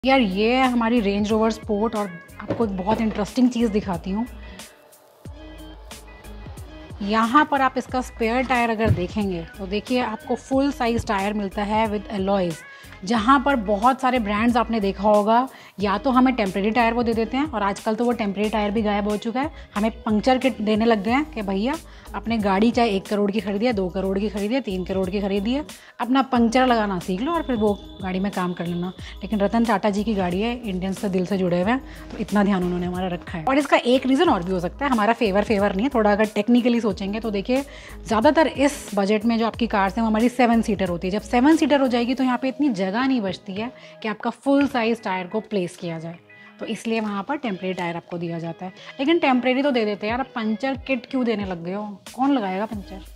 यार ये है हमारी रेंज रोवर स्पोर्ट और आपको एक बहुत इंटरेस्टिंग चीज़ दिखाती हूँ। यहाँ पर आप इसका स्पेयर टायर अगर देखेंगे तो देखिए आपको फुल साइज़ टायर मिलता है विद अलॉयज़। जहाँ पर बहुत सारे ब्रांड्स आपने देखा होगा या तो हमें टेम्प्रेरी टायर वो दे देते हैं और आजकल तो वो टेम्प्रेरी टायर भी गायब हो चुका है, हमें पंक्चर किट देने लग गए हैं कि भैया अपने गाड़ी चाहे 1 करोड़ की खरीदी है, 2 करोड़ की खरीदी है, 3 करोड़ की खरीदी है, अपना पंक्चर लगाना सीख लो और फिर वो गाड़ी में काम कर लेना। लेकिन रतन टाटा जी की गाड़ी है, इंडियंस से दिल से जुड़े हुए हैं, तो इतना ध्यान उन्होंने हमारा रखा है। और इसका एक रीज़न और भी हो सकता है, हमारा फेवर नहीं है, थोड़ा अगर टेक्निकली सोचेंगे तो देखिए ज़्यादातर इस बजट में जो आपकी कार्स हैं वो हमारी 7 सीटर होती है। जब 7 सीटर हो जाएगी तो यहाँ पे इतनी जगह नहीं बचती है कि आपका फुल साइज़ टायर को प्लेस किया जाए, तो इसलिए वहाँ पर टेम्प्रेरी टायर आपको दिया जाता है। लेकिन टेम्प्रेरी तो दे देते हैं यार, अब पंचर किट क्यों देने लग गए हो? कौन लगाएगा पंचर?